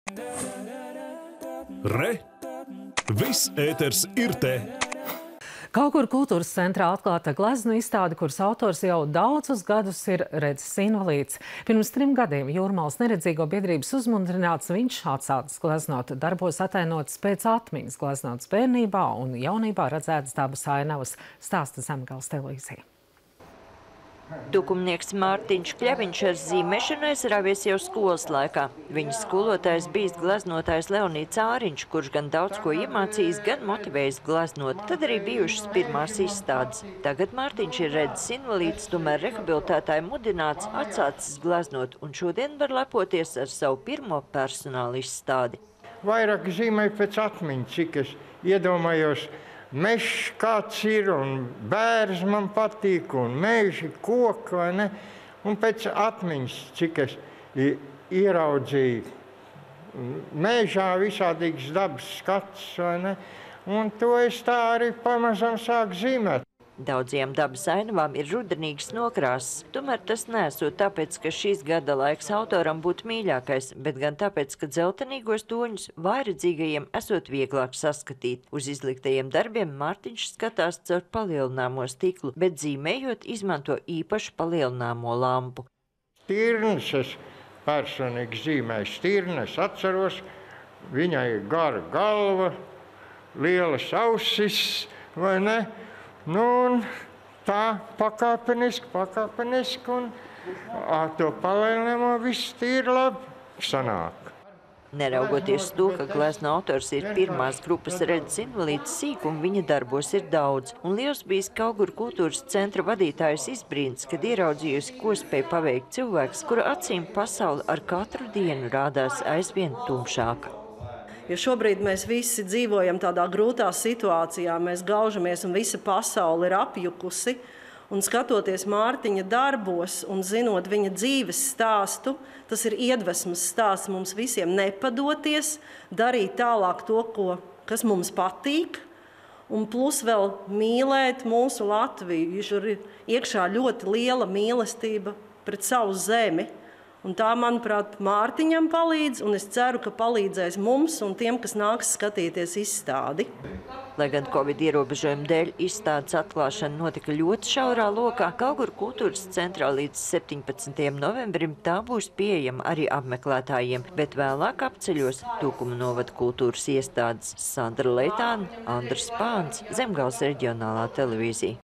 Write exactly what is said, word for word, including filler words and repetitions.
Re! Viss ēters ir te! Kaugur kultūras centrā atklāta gleznu izstāde, kuras autors jau daudzus gadus ir redzes invalīds. Pirms trim gadiem Jūrmalas neredzīgo biedrības uzmundrināts viņš atsācis gleznot. Darbos atainotas pēc atmiņas, gleznotas bērnībā un jaunībā redzētas dabas ainavas, stāsta Zemgales televīzija. Tukumnieks Mārtiņš Kļaviņš ar zīmēšanu aizrāvies jau skolas laikā. Viņa skolotājs bijis gleznotājs Leonīds Āriņš, kurš gan daudz ko iemācījis, gan motivējis gleznot. Tad arī bijušas pirmās izstādes. Tagad Mārtiņš ir redzes invalīds, tomēr rehabilitētāji mudināts atsācis gleznot, un šodien var lepoties ar savu pirmo personālu izstādi. Vairāk zīmēju pēc atmiņas, cik es iedomājos. Mežs kāds ir, un bērs man patīk, un meži, koki, vai ne? Un pēc atmiņas, cik es ieraudzīju mežā visādīgas dabas skats, vai ne? Un to es tā arī pamazām sāku zīmēt. Daudziem dabas ainavām ir rudenīgas nokrāsas. Tomēr tas nesot tāpēc, ka šīs gada laiks autoram būtu mīļākais, bet gan tāpēc, ka dzeltenīgos toņus vājredzīgajiem esot vieglāk saskatīt. Uz izliktajiem darbiem Mārtiņš skatās caur palielināmo stiklu, bet zīmējot izmanto īpašu palielināmo lampu. Stirnes es personīgi zīmēju. Stirnes atceros, viņai ir gara galva, lielas ausis, vai ne? Nu, un tā pakāpeniski, pakāpeniski, un ar to palielinājumu viss tīri labi sanāk. Neraugoties to, ka glezna autors ir pirmās grupas redzes invalīds, sīkumu viņa darbos ir daudz. Un liels bijis Kaugur kultūras centra vadītājs izbrīns, kad ieraudzījusi, ko spēj paveikt cilvēks, kura acīm pasaule ar katru dienu rādās aizvien tumšāka. Jo šobrīd mēs visi dzīvojam tādā grūtā situācijā, mēs gaužamies un visa pasaule ir apjukusi. Un skatoties Mārtiņa darbos un zinot viņa dzīves stāstu, tas ir iedvesmas stāsts mums visiem nepadoties, darīt tālāk to, ko, kas mums patīk, un plus vēl mīlēt mūsu Latviju. Tur ir iekšā ļoti liela mīlestība pret savu zemi. Un tā, manuprāt, Mārtiņam palīdz, un es ceru, ka palīdzēs mums un tiem, kas nāks skatīties izstādi. Lai gan Covid ierobežojumu dēļ izstādes atklāšana notika ļoti šaurā lokā, Kaugur kultūras centrā līdz septiņpadsmitajam novembrim tā būs pieejama arī apmeklētājiem, bet vēlāk apceļos Tukuma novada kultūras iestādes. Sandra Leitāne, Andris Pāns, Zemgales reģionālā televīzija.